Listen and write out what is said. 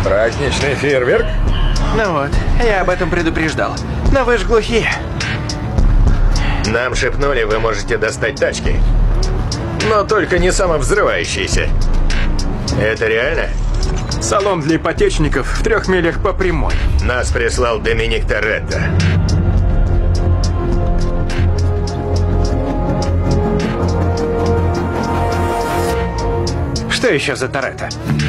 Праздничный фейерверк? Ну вот, я об этом предупреждал. Но вы ж глухие. Нам шепнули, вы можете достать тачки. Но только не самовзрывающиеся. Это реально? Салон для ипотечников в 3 милях по прямой. Нас прислал Доминик Торетто. Что еще за Торетто?